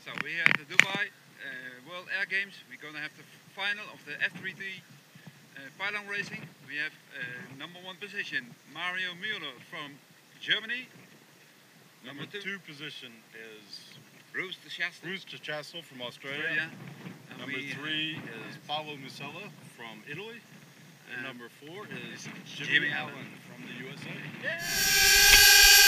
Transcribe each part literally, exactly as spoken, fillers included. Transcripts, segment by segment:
So we're here at the Dubai uh, World Air Games. We're going to have the final of the F three T uh, Pylon Racing. We have uh, number one position, Mario Müller from Germany. Number, number two, two position is Bruce DeChastel. Bruce DeChastel from Australia. Australia. Number we, three uh, is Paolo Musella from Italy. And um, number four is Jimmy, Jimmy Allen. Allen from the U S A. Yeah.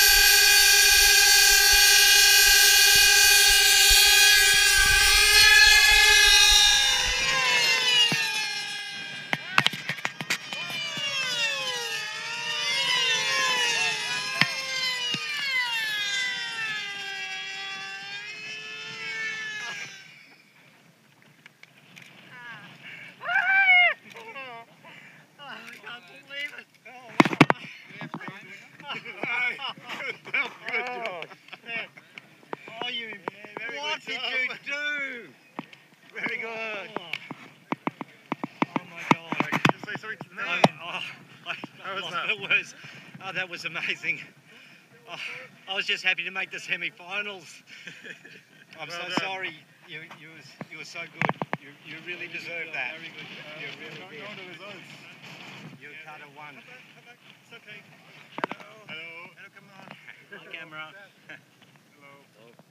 What did you do? Very good. Oh my God. Just say sorry to the Oh, man. oh, I, How was oh, that? It was, oh, that was amazing. Oh, I was just happy to make the semi-finals. I'm Well so done. sorry. You, you, was, you were so good. You, you really deserved that. Very good. You really did. Going to the results. You cut a one. It's okay. Hello. Hello. Hello, come on. On camera. Hello.